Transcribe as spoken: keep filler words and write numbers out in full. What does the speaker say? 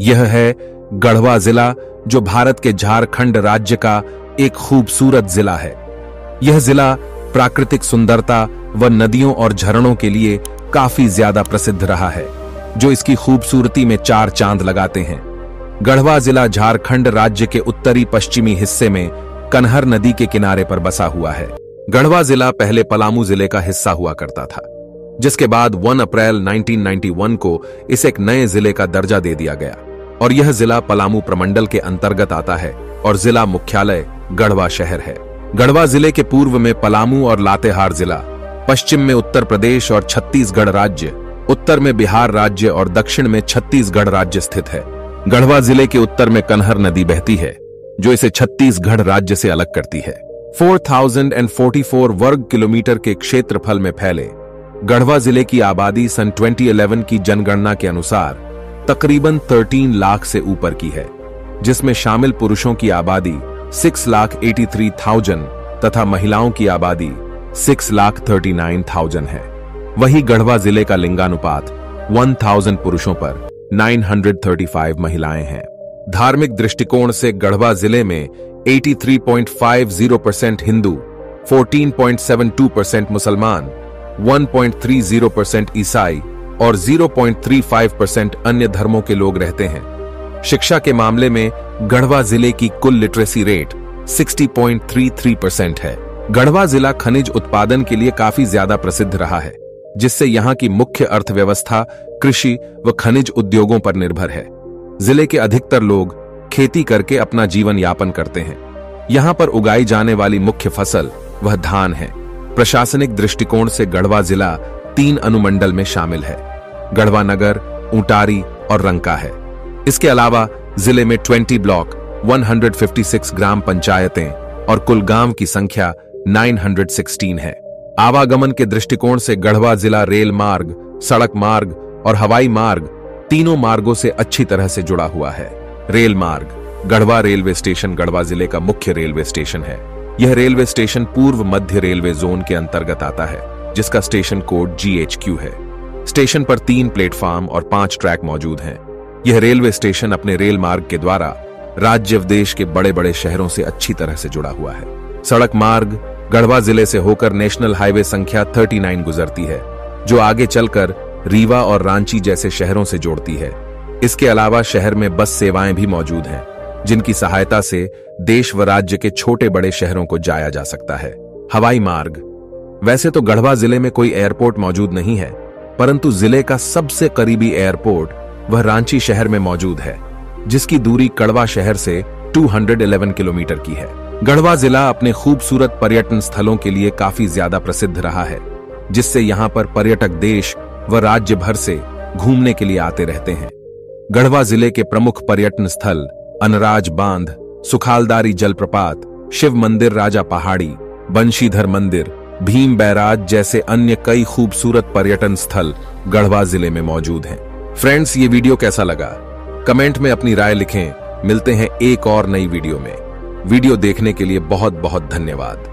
यह है गढ़वा जिला, जो भारत के झारखंड राज्य का एक खूबसूरत जिला है। यह जिला प्राकृतिक सुंदरता व नदियों और झरनों के लिए काफी ज्यादा प्रसिद्ध रहा है, जो इसकी खूबसूरती में चार चांद लगाते हैं। गढ़वा जिला झारखंड राज्य के उत्तरी पश्चिमी हिस्से में कन्हर नदी के किनारे पर बसा हुआ है। गढ़वा जिला पहले पलामू जिले का हिस्सा हुआ करता था, जिसके बाद एक अप्रैल उन्नीस सौ इक्यानवे को इसे एक नए जिले का दर्जा दे दिया गया और यह जिला पलामू प्रमंडल के अंतर्गत आता है और जिला मुख्यालय गढ़वा शहर है। गढ़वा जिले के पूर्व में पलामू और लातेहार जिला, पश्चिम में उत्तर प्रदेश और छत्तीसगढ़ राज्य, उत्तर में बिहार राज्य और दक्षिण में छत्तीसगढ़ राज्य स्थित है। गढ़वा जिले के उत्तर में कन्हर नदी बहती है, जो इसे छत्तीसगढ़ राज्य से अलग करती है। चार हज़ार चौवालीस वर्ग किलोमीटर के क्षेत्रफल में फैले गढ़वा जिले की आबादी सन दो हज़ार ग्यारह की जनगणना के अनुसार तकरीबन तेरह लाख से ऊपर की है, जिसमें शामिल पुरुषों की आबादी छह लाख तिरासी हजार तथा महिलाओं की आबादी छह लाख उनतालीस हजार है। वही गढ़वा जिले का लिंगानुपात हजार पुरुषों पर नौ सौ पैंतीस महिलाएं हैं। धार्मिक दृष्टिकोण से गढ़वा जिले में तिरासी पॉइंट पाँच परसेंट हिंदू, चौदह पॉइंट सात दो परसेंट मुसलमान, एक पॉइंट तीस परसेंट ईसाई और शून्य पॉइंट पैंतीस परसेंट अन्य धर्मों के लोग रहते हैं। शिक्षा के मामले में गढ़वा जिले की कुल लिटरेसी रेट साठ पॉइंट तैंतीस परसेंट है। गढ़वा जिला खनिज उत्पादन के लिए काफी ज्यादा प्रसिद्ध रहा है, जिससे यहाँ की मुख्य अर्थव्यवस्था कृषि व खनिज उद्योगों पर निर्भर है। जिले के अधिकतर लोग खेती करके अपना जीवन यापन करते हैं। यहाँ पर उगाई जाने वाली मुख्य फसल वह धान है। प्रशासनिक दृष्टिकोण से गढ़वा जिला तीन अनुमंडल में शामिल है, गढ़वा नगर, ऊंटारी और रंका है। इसके अलावा जिले में बीस ब्लॉक, एक सौ छप्पन ग्राम पंचायतें और कुल गांव की संख्या नौ सौ सोलह है। आवागमन के दृष्टिकोण से गढ़वा जिला रेल मार्ग, सड़क मार्ग और हवाई मार्ग तीनों मार्गों से अच्छी तरह से जुड़ा हुआ है। रेल मार्ग, गढ़वा रेलवे स्टेशन गढ़वा जिले का मुख्य रेलवे स्टेशन है। यह रेलवे स्टेशन पूर्व मध्य रेलवे जोन के अंतर्गत आता है, जिसका station code G H Q है। स्टेशन पर तीन प्लेटफार्म और पांच ट्रैक मौजूद हैं। यह रेलवे स्टेशन अपने रेल मार्ग के द्वारा राज्य व देश के बड़े बड़े शहरों से अच्छी तरह से जुड़ा हुआ है। सड़क मार्ग गढ़वा जिले से होकर नेशनल हाईवे संख्या उनतालीस गुजरती है, जो आगे चलकर रीवा और रांची जैसे शहरों से जोड़ती है। इसके अलावा शहर में बस सेवाएं भी मौजूद हैं, जिनकी सहायता से देश व राज्य के छोटे बड़े शहरों को जाया जा सकता है। हवाई मार्ग, वैसे तो गढ़वा जिले में कोई एयरपोर्ट मौजूद नहीं है, परंतु जिले का सबसे करीबी एयरपोर्ट वह रांची शहर में मौजूद है, जिसकी दूरी कड़वा शहर से दो सौ ग्यारह किलोमीटर की है। गढ़वा जिला अपने खूबसूरत पर्यटन स्थलों के लिए काफी ज्यादा प्रसिद्ध रहा है, जिससे यहाँ पर पर्यटक देश व राज्य भर से घूमने के लिए आते रहते हैं। गढ़वा जिले के प्रमुख पर्यटन स्थल अनराज बांध, सुखालदारी जलप्रपात, शिव मंदिर राजा पहाड़ी, बंशीधर मंदिर, भीम बैराज जैसे अन्य कई खूबसूरत पर्यटन स्थल गढ़वा जिले में मौजूद हैं। फ्रेंड्स, ये वीडियो कैसा लगा? कमेंट में अपनी राय लिखें। मिलते हैं एक और नई वीडियो में। वीडियो देखने के लिए बहुत बहुत धन्यवाद।